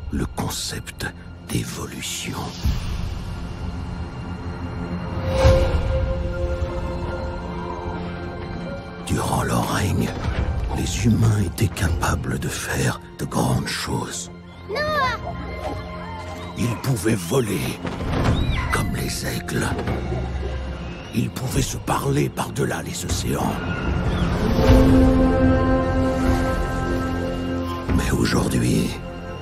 le concept d'évolution. Durant leur règne, les humains étaient capables de faire de grandes choses. Noah! Ils pouvaient voler comme les aigles. Ils pouvaient se parler par-delà les océans. Mais aujourd'hui,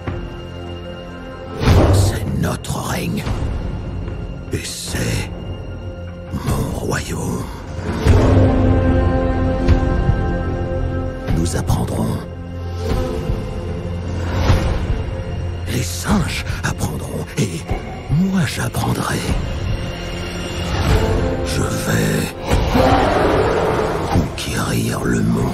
c'est notre règne. Et c'est mon royaume. Nous apprendrons. Les singes apprendront. Et moi j'apprendrai. Je vais conquérir le monde.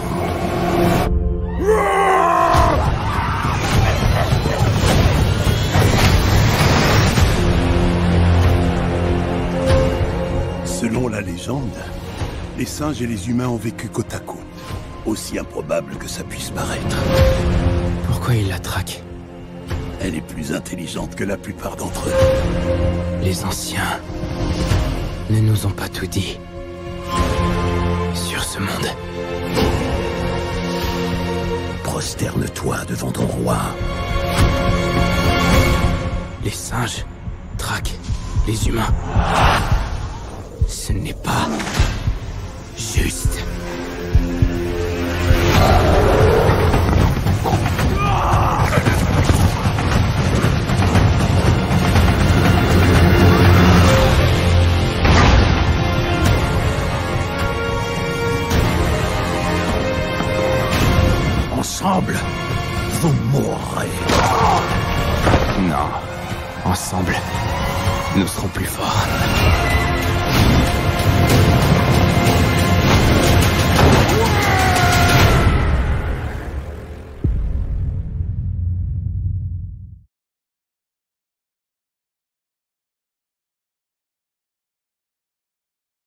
Selon la légende, les singes et les humains ont vécu côte à côte. Aussi improbable que ça puisse paraître. Pourquoi il la traque? Elle est plus intelligente que la plupart d'entre eux. Les anciens ne nous ont pas tout dit sur ce monde. Prosterne-toi devant ton roi. Les singes traquent les humains. Ce n'est pas juste. Ensemble, vous mourrez. Non. Ensemble, nous serons plus forts.